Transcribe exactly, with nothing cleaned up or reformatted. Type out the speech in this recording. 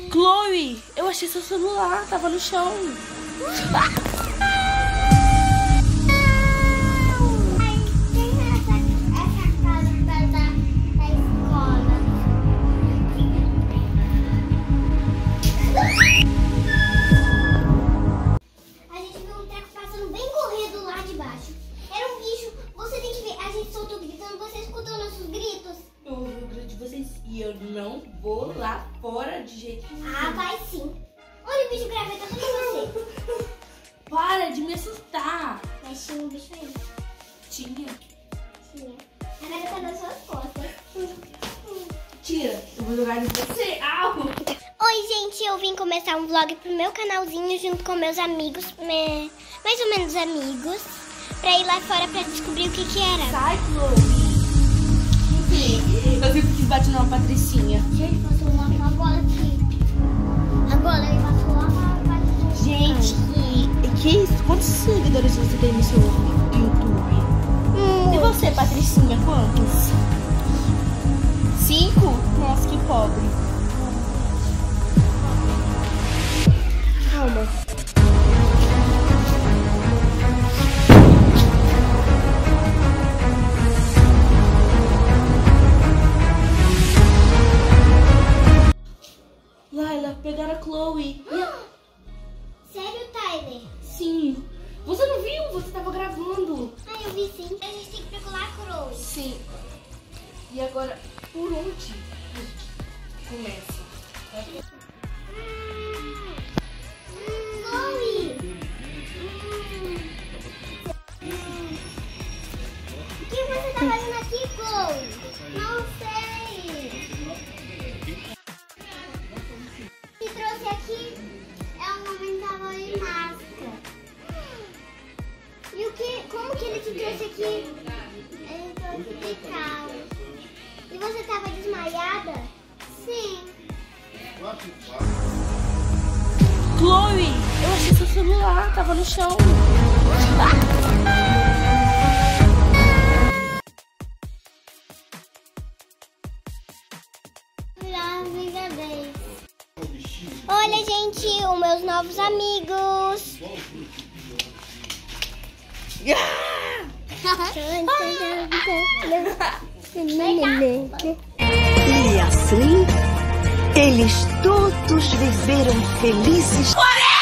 Chloe, eu achei seu celular, tava no chão. E eu não vou lá fora de jeito nenhum. Ah, vai sim. Olha o bicho graveta tudo em você. Para de me assustar. Mas tinha um bicho aí. Tinha? Tinha. Agora tá nas suas costas. Tira, eu vou jogar em você. Au! Oi, gente, eu vim começar um vlog pro meu canalzinho junto com meus amigos, me... mais ou menos amigos, pra ir lá fora pra descobrir o que que era. Sai, Chloe. Eu vi que bate numa Patricinha. Gente, passou uma, uma bola aqui. A bola aí passou lá pra Patricinha. Gente, que, que isso? Quantos seguidores você tem no seu YouTube? Hum. E você, Patricinha, quantos? Cinco? Nossa, que pobre. Calma. Laila, pegaram a Chloe. Sério, Tyler? Sim. Você não viu? Você tava gravando. Ah, eu vi sim. A gente tem que procurar a Chloe. Sim. E agora, por onde a gente começa? Hum. Chloe! Hum. O que você tá fazendo aqui, Chloe? Não sei. O que trouxe aqui é um homem que tava de máscara. E o que, como que ele te trouxe aqui? Ele trouxe de carro. E você tava desmaiada? Sim. Chloe, eu achei seu celular, tava no chão. Olha, gente, os meus novos amigos. E assim, eles todos viveram felizes.